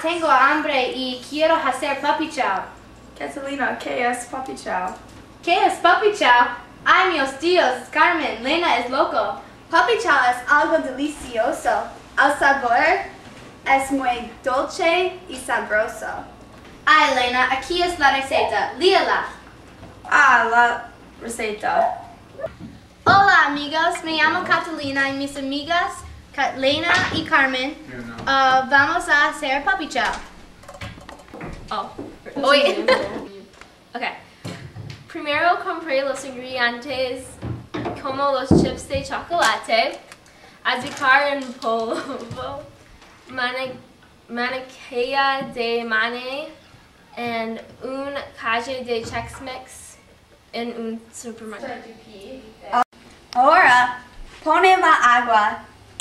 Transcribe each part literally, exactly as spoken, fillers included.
tengo hambre y quiero hacer papi chow. Catalina, ¿qué es papi chow? ¿Qué es papi chow? Ay, Dios Dios, Carmen, Lena es loco. Papi chow es algo delicioso. El sabor es muy dulce y sabroso. Ay, Lena, aquí es la receta. Líala. Ah, la receta. Hola, amigos. Me llamo Catalina y mis amigas, Lena y Carmen, uh, vamos a hacer papi chow. Oh, oye. Okay. Primero compré los ingredientes como los chips de chocolate, azúcar en polvo, mani mantequilla de maní, and un caja de Chex Mix en un supermercado. Ahora, pone la agua.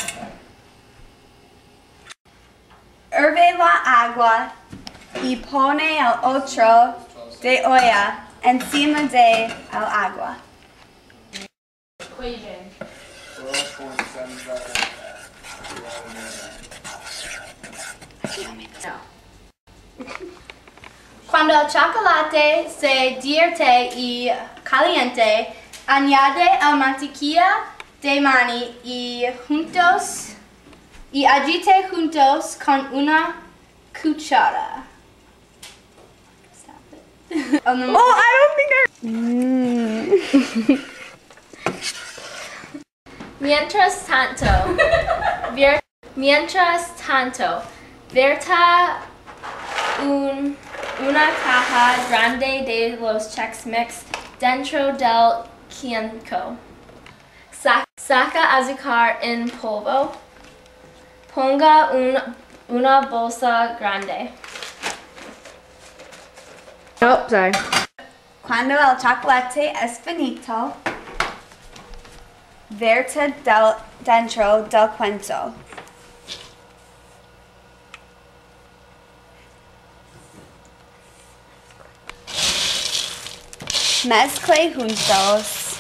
Herve la agua y pone el otro de olla encima de el agua. Cuando el chocolate se divierte y caliente, añade la mantequilla de maní y juntos y agite juntos con una cuchara. Oh, I don't think I... Mm. Mientras tanto, ver, mientras tanto, verta un, una caja grande de los Chex Mix dentro del quinco. Sa saca azúcar en polvo. Ponga un, una bolsa grande. Oh, sorry. Cuando el chocolate es finito, verta del, dentro del cuenco. Mezcle juntos.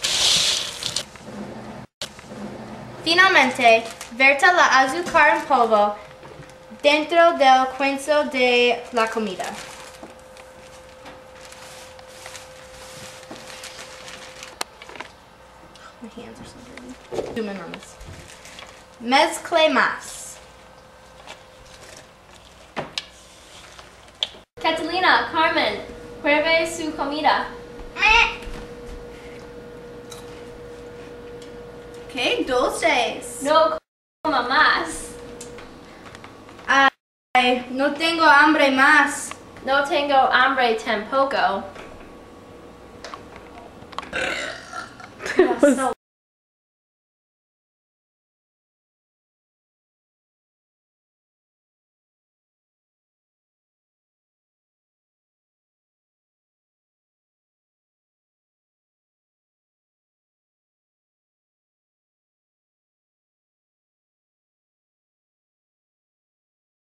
Finalmente, verta la azúcar en polvo dentro del cuenco de la comida. My hands are so dirty. Zoom in on this. Mezcle más. Catalina, Carmen, pruebe su comida. ¡Qué dulces! No coma más. Ay, no tengo hambre más. No tengo hambre tampoco. That was